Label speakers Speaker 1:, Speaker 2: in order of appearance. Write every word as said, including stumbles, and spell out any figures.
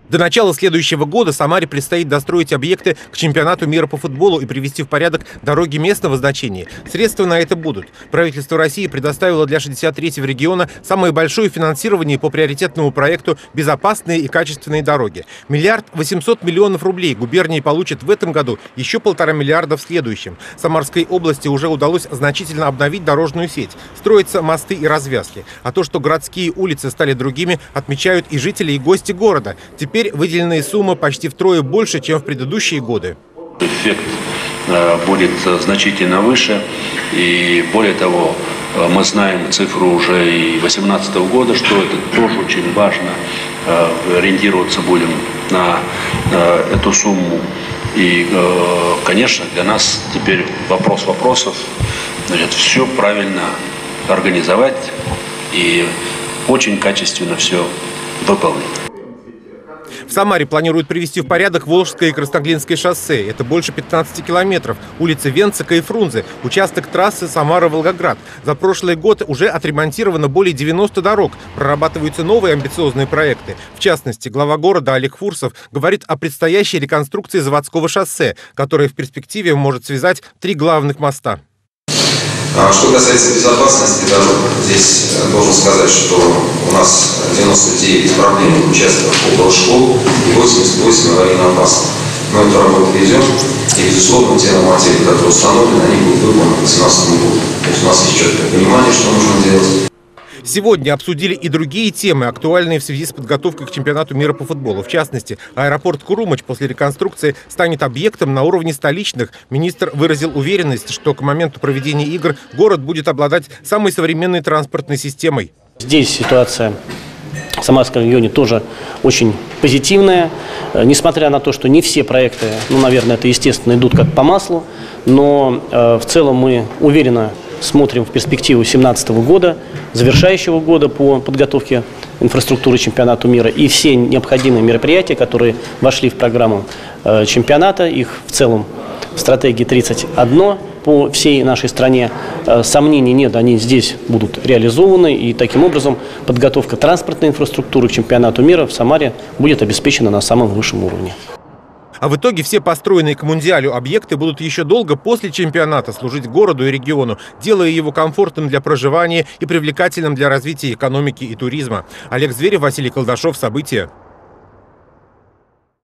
Speaker 1: До начала следующего года Самаре предстоит достроить объекты к чемпионату мира по футболу и привести в порядок дороги местного значения. Средства на это будут. Правительство России предоставило для шестьдесят третьего региона самое большое финансирование по приоритетному проекту «Безопасные и качественные дороги». Миллиард восемьсот миллионов рублей губернии получат в этом году, еще полтора миллиарда в следующем. Самарской области уже удалось значительно обновить дорожную сеть. Строятся мосты и развязки. А то, что городские улицы стали другими, отмечают и жители, и гости города. Теперь Теперь выделенная сумма почти втрое больше, чем в предыдущие годы.
Speaker 2: Эффект будет значительно выше. И более того, мы знаем цифру уже и две тысячи восемнадцатого года, что это тоже очень важно. Ориентироваться будем на эту сумму. И, конечно, для нас теперь вопрос вопросов. Значит, все правильно организовать и очень качественно все выполнить.
Speaker 1: В Самаре планируют привести в порядок Волжское и Красноглинское шоссе. Это больше пятнадцати километров. Улицы Венцика и Фрунзе. Участок трассы Самара-Волгоград. За прошлый год уже отремонтировано более девяноста дорог. Прорабатываются новые амбициозные проекты. В частности, глава города Олег Фурсов говорит о предстоящей реконструкции заводского шоссе, которое в перспективе может связать три главных моста.
Speaker 3: Что касается безопасности дорог, здесь должен сказать, что у нас девяносто девять проблемных участков около школ и восемьдесят восемь аварийно опасных. Мы эту работу ведем, и, безусловно, те нормативы, которые установлены, они будут выполнены к две тысячи восемнадцатому году. То есть у нас есть четкое понимание, что нужно делать.
Speaker 1: Сегодня обсудили и другие темы, актуальные в связи с подготовкой к чемпионату мира по футболу. В частности, аэропорт Курумыч после реконструкции станет объектом на уровне столичных. Министр выразил уверенность, что к моменту проведения игр город будет обладать самой современной транспортной системой.
Speaker 4: Здесь ситуация в Самарском регионе тоже очень позитивная. Несмотря на то, что не все проекты, ну, наверное, это естественно, идут как по маслу, но э, в целом мы уверенно смотрим в перспективу две тысячи семнадцатого года, завершающего года по подготовке инфраструктуры чемпионата мира, и все необходимые мероприятия, которые вошли в программу э, чемпионата, их в целом в стратегии тридцать один по всей нашей стране, э, сомнений нет, они здесь будут реализованы, и таким образом подготовка транспортной инфраструктуры к чемпионату мира в Самаре будет обеспечена на самом высшем уровне.
Speaker 1: А в итоге все построенные к Мундиалю объекты будут еще долго после чемпионата служить городу и региону, делая его комфортным для проживания и привлекательным для развития экономики и туризма. Олег Зверев, Василий Колдашов. События.